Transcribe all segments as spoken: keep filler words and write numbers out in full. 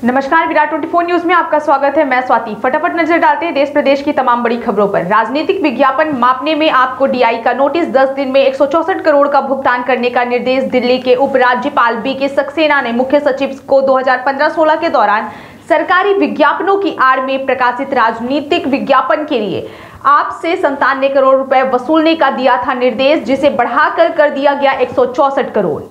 नमस्कार, विराट चौबीस न्यूज में आपका स्वागत है। मैं स्वाति। फटाफट नजर डालते हैं देश प्रदेश की तमाम बड़ी खबरों पर। राजनीतिक विज्ञापन मापने में आपको डीआई का नोटिस, दस दिन में एक सौ चौसठ करोड़ का भुगतान करने का निर्देश। दिल्ली के उपराज्यपाल बी के सक्सेना ने मुख्य सचिव को दो हज़ार पंद्रह सोलह के दौरान सरकारी विज्ञापनों की आड़ में प्रकाशित राजनीतिक विज्ञापन के लिए आपसे संतानवे करोड़ रुपए वसूलने का दिया था निर्देश, जिसे बढ़ाकर कर दिया गया एक सौ चौसठ करोड़।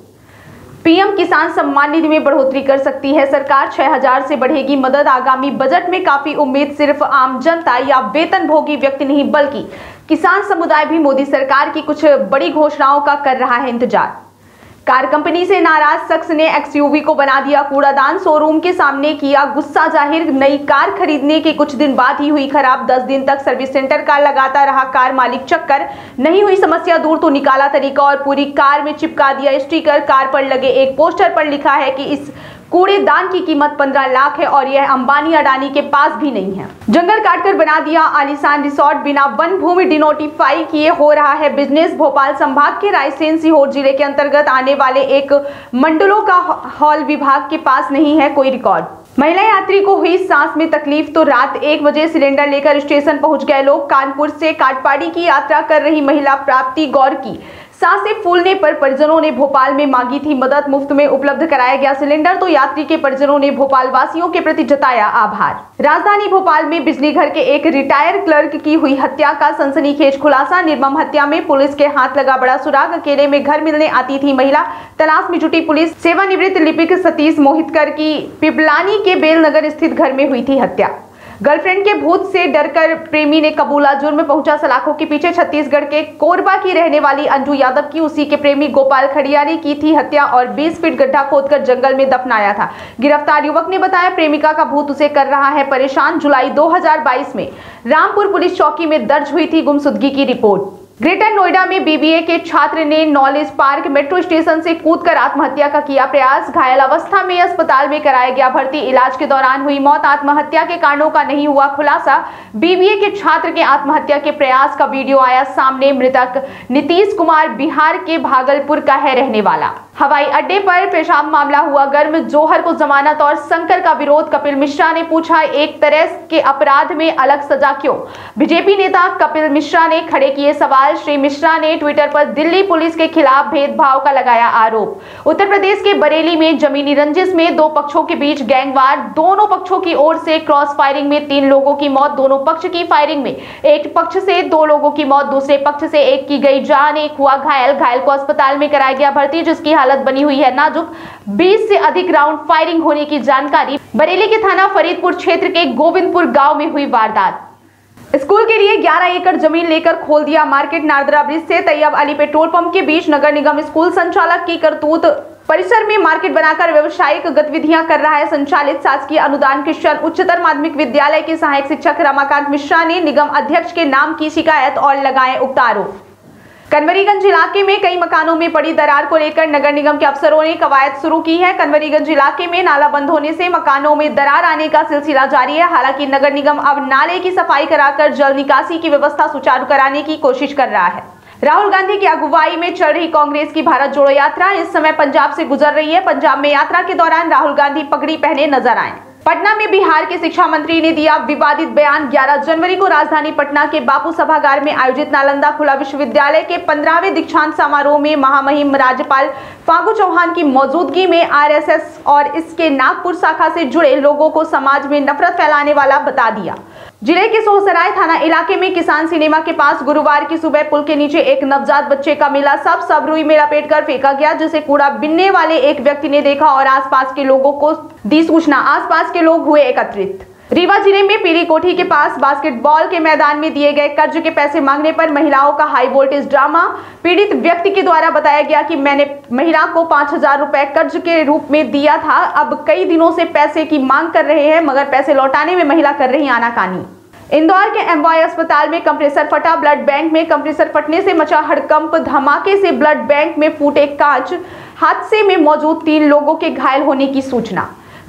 पीएम किसान सम्मान निधि में बढ़ोतरी कर सकती है सरकार, छह हजार से बढ़ेगी मदद। आगामी बजट में काफी उम्मीद, सिर्फ आम जनता या वेतनभोगी व्यक्ति नहीं बल्कि किसान समुदाय भी मोदी सरकार की कुछ बड़ी घोषणाओं का कर रहा है इंतजार। कार कंपनी से नाराज शख्स ने एक्सयूवी को बना दिया कूड़ादान, शोरूम के सामने किया गुस्सा जाहिर। नई कार खरीदने के कुछ दिन बाद ही हुई खराब, दस दिन तक सर्विस सेंटर का लगाता रहा कार मालिक चक्कर, नहीं हुई समस्या दूर तो निकाला तरीका और पूरी कार में चिपका दिया स्टिकर। कार पर लगे एक पोस्टर पर लिखा है कि इस कूड़ेदान की कीमत पंद्रह लाख है और यह अंबानी अडानी के पास भी नहीं है। जंगल काटकर बना दिया आलीशान रिसोर्ट, बिना वन भूमि डिनोटिफाई किए हो रहा है बिजनेस। भोपाल संभाग के रायसेन सीहोर जिले के अंतर्गत आने वाले एक मंडलों का हॉल विभाग के पास नहीं है कोई रिकॉर्ड। महिला यात्री को हुई सांस में तकलीफ तो रात एक बजे सिलेंडर लेकर स्टेशन पहुंच गए लोग। कानपुर से काटपाड़ी की यात्रा कर रही महिला प्राप्ति गौर की सांसें फूलने पर परिजनों ने भोपाल में मांगी थी मदद, मुफ्त में उपलब्ध कराया गया सिलेंडर तो यात्री के परिजनों ने भोपाल वासियों के प्रति जताया आभार। राजधानी भोपाल में बिजली घर के एक रिटायर क्लर्क की हुई हत्या का सनसनीखेज खुलासा। निर्मम हत्या में पुलिस के हाथ लगा बड़ा सुराग। अकेले में घर मिलने आती थी महिला, तलाश में जुटी पुलिस। सेवानिवृत्त लिपिक सतीश मोहितकर की पिपलानी के बेलनगर स्थित घर में हुई थी हत्या। गर्लफ्रेंड के भूत से डरकर प्रेमी ने कबूला जुर्म, पहुंचा सलाखों के पीछे। छत्तीसगढ़ के कोरबा की रहने वाली अंजू यादव की उसी के प्रेमी गोपाल खड़िया ने की थी हत्या और बीस फीट गड्ढा खोदकर जंगल में दफनाया था। गिरफ्तार युवक ने बताया प्रेमिका का भूत उसे कर रहा है परेशान। जुलाई दो हज़ार बाईस में रामपुर पुलिस चौकी में दर्ज हुई थी गुमशुदगी की रिपोर्ट। ग्रेटर नोएडा में बीबीए के छात्र ने नॉलेज पार्क मेट्रो स्टेशन से कूदकर आत्महत्या का किया प्रयास। घायल अवस्था में अस्पताल में कराया गया भर्ती, इलाज के दौरान हुई मौत। आत्महत्या के कारणों का नहीं हुआ खुलासा। बीबीए के छात्र के आत्महत्या के प्रयास का वीडियो आया सामने। मृतक नीतीश कुमार बिहार के भागलपुर का है रहने वाला। हवाई अड्डे पर पेशाब मामला हुआ गर्म। जौहर को जमानत और शंकर का विरोध। कपिल मिश्रा ने पूछा एक तरह के अपराध में अलग सजा क्यों। बीजेपी नेता कपिल मिश्रा ने खड़े किए सवाल। श्री मिश्रा ने ट्विटर पर दिल्ली पुलिस के खिलाफ भेदभाव का लगाया आरोप। उत्तर प्रदेश के बरेली में जमीनी रंजिश में दो पक्षों के बीच गैंगवार, दोनों पक्षों की ओर से क्रॉस फायरिंग में तीन लोगों की मौत। दोनों पक्ष की फायरिंग में एक पक्ष से दो लोगों की मौत, दूसरे पक्ष से एक की गई जान, एक हुआ घायल। घायल को अस्पताल में कराया गया भर्ती, जिसकी हालत बनी हुई है नाजुक। बीस से अधिक राउंड फायरिंग होने की जानकारी। बरेली के थाना फरीदपुर क्षेत्र के गोविंदपुर गांव में हुई वारदात। स्कूल के लिए ग्यारह एकड़ जमीन लेकर खोल दिया मार्केट। नारदरा ब्रिज से तैयब अली पेट्रोल पंप के बीच नगर निगम स्कूल संचालक की करतूत। परिसर में मार्केट बनाकर व्यवसायिक गतिविधियां कर रहा है संचालित शासकीय अनुदान क्रिश्चियन उच्चतर माध्यमिक विद्यालय के सहायक शिक्षक रमाकांत मिश्रा ने निगम अध्यक्ष के नाम की शिकायत और लगाए उक्त आरोप। कन्वरीगंज इलाके में कई मकानों में पड़ी दरार को लेकर नगर निगम के अफसरों ने कवायद शुरू की है। कन्वरीगंज इलाके में नाला बंद होने से मकानों में दरार आने का सिलसिला जारी है। हालांकि नगर निगम अब नाले की सफाई कराकर जल निकासी की व्यवस्था सुचारू कराने की कोशिश कर रहा है। राहुल गांधी की अगुवाई में चल रही कांग्रेस की भारत जोड़ो यात्रा इस समय पंजाब से गुजर रही है। पंजाब में यात्रा के दौरान राहुल गांधी पगड़ी पहने नजर आए। पटना में बिहार के शिक्षा मंत्री ने दिया विवादित बयान। ग्यारह जनवरी को राजधानी पटना के बापू सभागार में आयोजित नालंदा खुला विश्वविद्यालय के पंद्रहवें दीक्षांत समारोह में महामहिम राज्यपाल फागू चौहान की मौजूदगी में आरएसएस और इसके नागपुर शाखा से जुड़े लोगों को समाज में नफरत फैलाने वाला बता दिया। जिले के सोहसराय थाना इलाके में किसान सिनेमा के पास गुरुवार की सुबह पुल के नीचे एक नवजात बच्चे का मिला सब सब रुई में लपेटकर फेंका गया, जिसे कूड़ा बिनने वाले एक व्यक्ति ने देखा और आसपास के लोगों को दी सूचना। आसपास के लोग हुए एकत्रित। रीवा जिले में पीली कोठी के पास बास्केटबॉल के मैदान में दिए गए कर्ज के पैसे मांगने पर महिलाओं का हाई वोल्टेज ड्रामा। पीड़ित व्यक्ति के द्वारा बताया गया कि मैंने महिला को पांच हजार रुपए कर्ज के रूप में दिया था, अब कई दिनों से पैसे की मांग कर रहे हैं मगर पैसे लौटाने में महिला कर रही आनाकानी। इंदौर के एमवाई अस्पताल में कंप्रेसर फटा। ब्लड बैंक में कंप्रेसर फटने से मचा हड़कंप। धमाके से ब्लड बैंक में फूटे कांच। हादसे में मौजूद तीन लोगों के घायल होने की सूचना।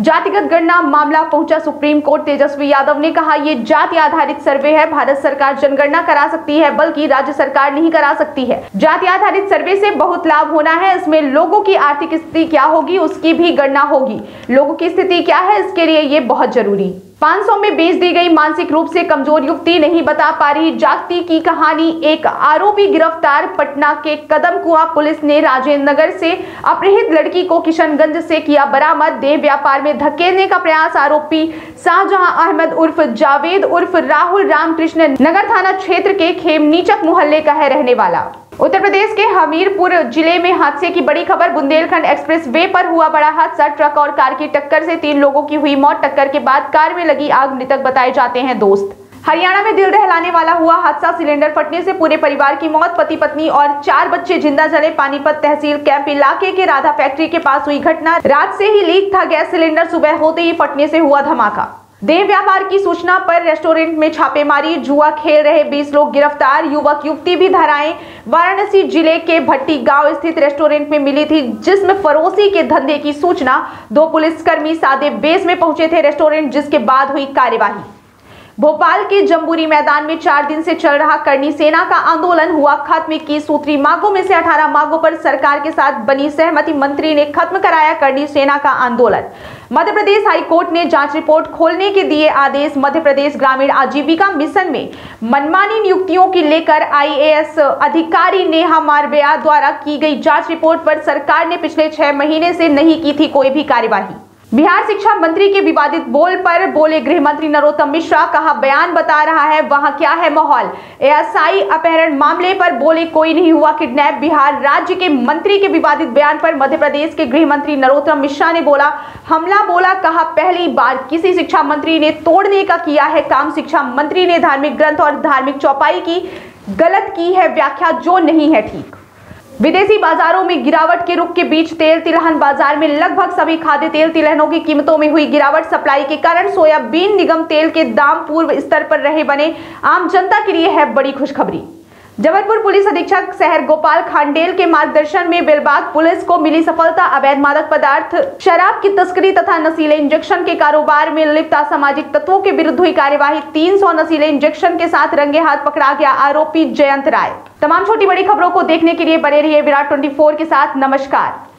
जातिगत गणना मामला पहुंचा सुप्रीम कोर्ट। तेजस्वी यादव ने कहा, ये जाति आधारित सर्वे है, भारत सरकार जनगणना करा सकती है, बल्कि राज्य सरकार नहीं करा सकती है। जाति आधारित सर्वे से बहुत लाभ होना है, इसमें लोगों की आर्थिक स्थिति क्या होगी उसकी भी गणना होगी। लोगों की स्थिति क्या है इसके लिए ये बहुत जरूरी। पाँच सौ में बेच दी गई मानसिक रूप से कमजोर युवती नहीं बता पा रही जागती की कहानी। एक आरोपी गिरफ्तार। पटना के कदम कुआं पुलिस ने राजेंद्र नगर से अपहृत लड़की को किशनगंज से किया बरामद। देह व्यापार में धकेलने का प्रयास। आरोपी शाहजहां अहमद उर्फ जावेद उर्फ राहुल रामकृष्ण नगर थाना क्षेत्र के खेमनीचक मोहल्ले का है रहने वाला। उत्तर प्रदेश के हमीरपुर जिले में हादसे की बड़ी खबर। बुंदेलखंड एक्सप्रेस वे पर हुआ बड़ा हादसा। ट्रक और कार की टक्कर से तीन लोगों की हुई मौत। टक्कर के बाद कार में लगी आग। मृतक बताए जाते हैं दोस्त। हरियाणा में दिल दहलाने वाला हुआ हादसा। सिलेंडर फटने से पूरे परिवार की मौत। पति पत्नी और चार बच्चे जिंदा जले। पानीपत तहसील कैंप इलाके के राधा फैक्ट्री के पास हुई घटना। रात से ही लीक था गैस सिलेंडर, सुबह होते ही फटने से हुआ धमाका। देह व्यापार की सूचना पर रेस्टोरेंट में छापेमारी। जुआ खेल रहे बीस लोग गिरफ्तार। युवक युवती भी धराए। वाराणसी जिले के भट्टी गांव स्थित रेस्टोरेंट में मिली थी जिसमें फरोसी के धंधे की सूचना। दो पुलिसकर्मी सादे बेस में पहुंचे थे रेस्टोरेंट, जिसके बाद हुई कार्यवाही। भोपाल के जम्बूरी मैदान में चार दिन से चल रहा करनी सेना का आंदोलन हुआ खत्म। इक्कीस सूत्री मांगों में से अठारह मांगों पर सरकार के साथ बनी सहमति। मंत्री ने खत्म कराया करनी सेना का आंदोलन। मध्य प्रदेश हाई कोर्ट ने जांच रिपोर्ट खोलने के दिए आदेश। मध्य प्रदेश ग्रामीण आजीविका मिशन में मनमानी नियुक्तियों की लेकर आई ए एस अधिकारी नेहा मारवेया द्वारा की गई जांच रिपोर्ट पर सरकार ने पिछले छह महीने से नहीं की थी कोई भी कार्यवाही। बिहार शिक्षा मंत्री के विवादित बोल पर बोले गृह मंत्री नरोत्तम मिश्रा। कहा, बयान बता रहा है वहां क्या है माहौल। ए एस आई अपहरण मामले पर बोले, कोई नहीं हुआ किडनैप। बिहार राज्य के मंत्री के विवादित बयान पर मध्य प्रदेश के गृह मंत्री नरोत्तम मिश्रा ने बोला हमला बोला। कहा, पहली बार किसी शिक्षा मंत्री ने तोड़ने का किया है काम। शिक्षा मंत्री ने धार्मिक ग्रंथ और धार्मिक चौपाई की गलत की है व्याख्या, जो नहीं है ठीक। विदेशी बाजारों में गिरावट के रुख के बीच तेल तिलहन बाजार में लगभग सभी खाद्य तेल तिलहनों की कीमतों में हुई गिरावट। सप्लाई के कारण सोयाबीन निगम तेल के दाम पूर्व स्तर पर रहे बने। आम जनता के लिए है बड़ी खुशखबरी। जबलपुर पुलिस अधीक्षक शहर गोपाल खांडेल के मार्गदर्शन में बेलबाग पुलिस को मिली सफलता। अवैध मादक पदार्थ, शराब की तस्करी तथा नशीले इंजेक्शन के कारोबार में लिप्त असामाजिक तत्वों के विरुद्ध हुई कार्यवाही। तीन सौ नशीले इंजेक्शन के साथ रंगे हाथ पकड़ा गया आरोपी जयंत राय। तमाम छोटी बड़ी खबरों को देखने के लिए बने रहिए विराट चौबीस के साथ। नमस्कार।